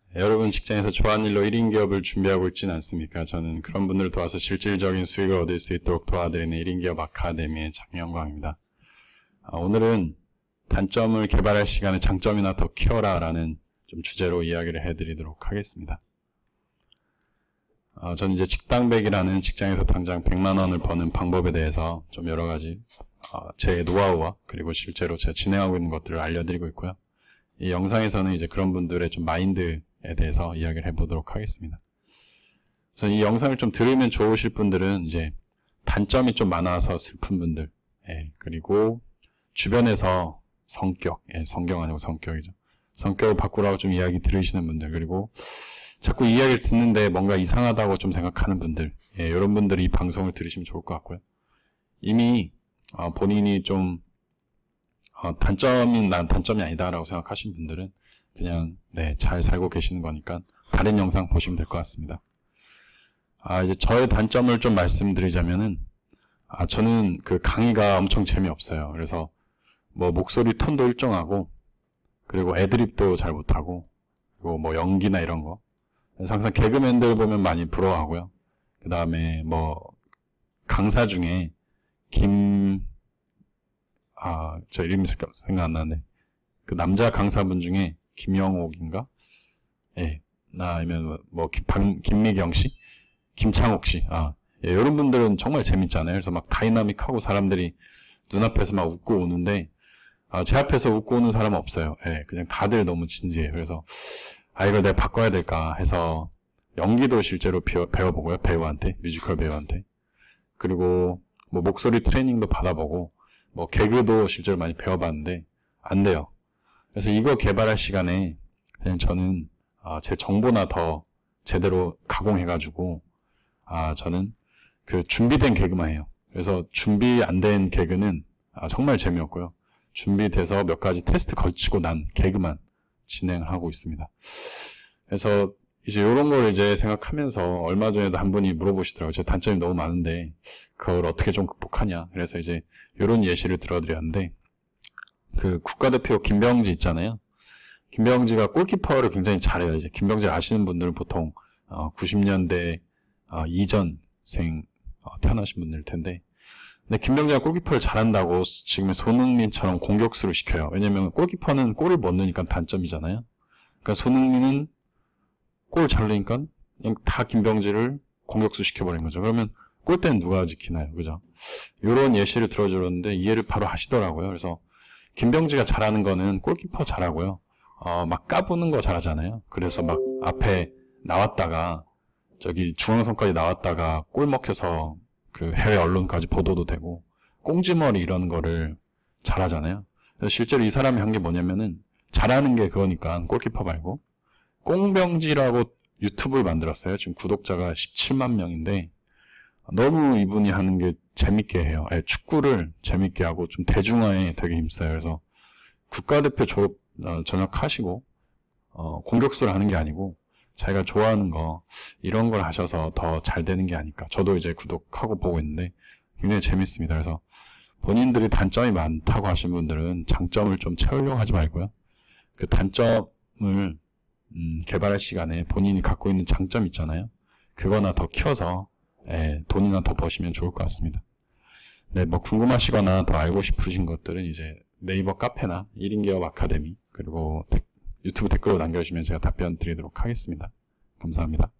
여러분 직장에서 좋아하는 일로 1인 기업을 준비하고 있지는 않습니까? 저는 그런 분들을 도와서 실질적인 수익을 얻을 수 있도록 도와드리는 1인 기업 아카데미의 장영광입니다. 오늘은 단점을 개발할 시간에 장점이나 더 키워라 라는 좀 주제로 이야기를 해드리도록 하겠습니다. 저는 이제 직당백이라는 직장에서 당장 100만 원을 버는 방법에 대해서 좀 여러 가지 제 노하우와 그리고 실제로 제가 진행하고 있는 것들을 알려드리고 있고요. 이 영상에서는 이제 그런 분들의 좀 마인드에 대해서 이야기를 해보도록 하겠습니다. 그래서 이 영상을 좀 들으면 좋으실 분들은 이제 단점이 좀 많아서 슬픈 분들, 그리고 주변에서 성격, 성경 아니고 성격이죠. 성격을 바꾸라고 좀 이야기 들으시는 분들, 그리고 자꾸 이 이야기를 듣는데 뭔가 이상하다고 좀 생각하는 분들, 이런 분들이 이 방송을 들으시면 좋을 것 같고요. 이미 본인이 좀 단점이 난 단점이 아니다라고 생각하신 분들은 그냥 잘 살고 계시는 거니까 다른 영상 보시면 될 것 같습니다. 이제 저의 단점을 좀 말씀드리자면은 저는 그 강의가 엄청 재미없어요. 그래서 뭐 목소리 톤도 일정하고 그리고 애드립도 잘 못하고 그리고 뭐 연기나 이런 거 그래서 항상 개그맨들 보면 많이 부러워하고요. 그 다음에 뭐 강사 중에 저 이름이 생각 안 나는데 그 남자 강사분 중에 김영옥인가? 아니면 뭐 김미경 씨? 김창옥 씨. 이런 분들은 정말 재밌잖아요. 그래서 막 다이나믹하고 사람들이 눈앞에서 막 웃고 오는데 제 앞에서 웃고 오는 사람은 없어요. 그냥 다들 너무 진지해요. 그래서 이걸 내가 바꿔야 될까 해서 연기도 실제로 배워보고요. 배우한테, 뮤지컬 배우한테. 그리고 뭐 목소리 트레이닝도 받아보고 뭐 개그도 실제로 많이 배워봤는데 안 돼요. 그래서 이거 개발할 시간에 그냥 저는 제 정보나 더 제대로 가공해가지고 저는 그 준비된 개그만 해요. 그래서 준비 안 된 개그는 정말 재미없고요. 준비돼서 몇 가지 테스트 걸치고 난 개그만 진행을 하고 있습니다. 그래서 이제 이런 걸 이제 생각하면서 얼마 전에도 한 분이 물어보시더라고요. 제 단점이 너무 많은데 그걸 어떻게 좀 극복하냐. 그래서 이제 이런 예시를 들어드렸는데 그 국가대표 김병지 있잖아요. 김병지가 골키퍼를 굉장히 잘해요. 이제 김병지 아시는 분들은 보통 90년대 이전생 태어나신 분들일 텐데 근데 김병지가 골키퍼를 잘한다고 지금의 손흥민처럼 공격수를 시켜요. 왜냐면 골키퍼는 골을 못 넣으니까 단점이잖아요. 그러니까 손흥민은 골 잘 넣으니까 그냥 다 김병지를 공격수 시켜버린 거죠. 그러면 골대는 누가 지키나요? 그죠? 이런 예시를 들어줬는데 이해를 바로 하시더라고요. 그래서 김병지가 잘하는 거는 골키퍼 잘하고요. 막 까부는 거 잘하잖아요. 그래서 막 앞에 나왔다가 저기 중앙선까지 나왔다가 골 먹혀서 그 해외 언론까지 보도도 되고 꽁지머리 이런 거를 잘하잖아요. 그래서 실제로 이 사람이 한 게 뭐냐면은 잘하는 게 그거니까 골키퍼 말고 꽁병지라고 유튜브를 만들었어요. 지금 구독자가 17만 명인데 너무 이분이 하는 게 재밌게 해요. 축구를 재밌게 하고 좀 대중화에 되게 힘써요. 그래서 국가대표 전역하시고 공격수를 하는 게 아니고 자기가 좋아하는 거 이런 걸 하셔서 더 잘 되는 게 아닐까. 저도 이제 구독하고 보고 있는데 굉장히 재밌습니다. 그래서 본인들이 단점이 많다고 하신 분들은 장점을 좀 채우려고 하지 말고요. 그 단점을 개발할 시간에 본인이 갖고 있는 장점 있잖아요. 그거나 더 키워서 돈이나 더 버시면 좋을 것 같습니다. 뭐 궁금하시거나 더 알고 싶으신 것들은 이제 네이버 카페나 1인 기업 아카데미 그리고 유튜브 댓글로 남겨주시면 제가 답변 드리도록 하겠습니다. 감사합니다.